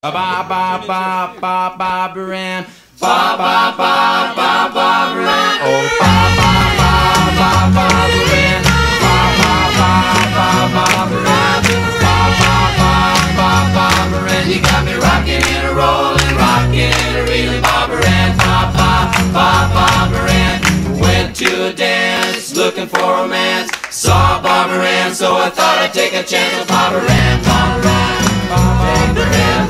Ba ba ba ba ba Barbara Ann. Ba ba ba ba Barbara Ann. Oh ba ba ba ba Barbara Ann. Ba ba ba ba Barbara Ann. Ba ba ba ba Barbara Ann. You got me rocking and a rolling, rocking and a reeling, Barbara Ann. Ba ba ba Barbara Ann. Went to a dance, looking for romance. Saw Barbara Ann, so I thought I'd take a chance with Barbara Ann. Barbara Ann. Barbara Ann.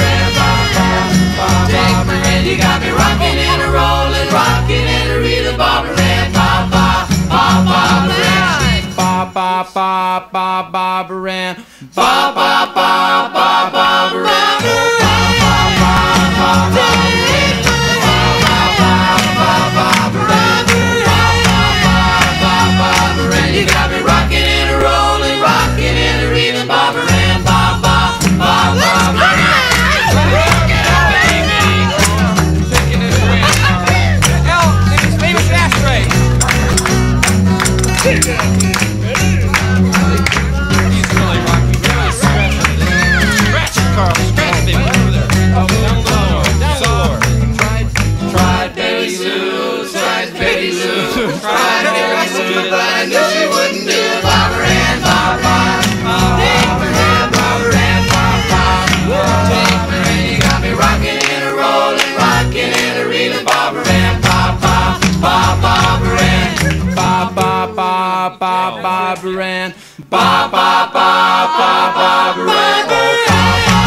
You got me rocking and a rolling, rocking and a reeling, Barbara Ann. Ba ba ba Barbara Ann. Ba ba ba ba Barbara Ann. Ba ba ba ba Barbara Ann. Ba ba ba ba Barbara Ann. Ba ba ba ba Barbara Ann. Ba ba ba Barbara Ann. You got me rocking and a rolling, rocking and a reeling, Barbara Ann. Ba ba ba Barbara Ann. But I knew she wouldn't do it. Barbara Ann, Barbara Ann, Barbara Ann, Barbara Ann. You got me rocking and a rolling, rocking and a reeling, Barbara Ann. Barbara Ann. Barbara Ann. Barbara Ann.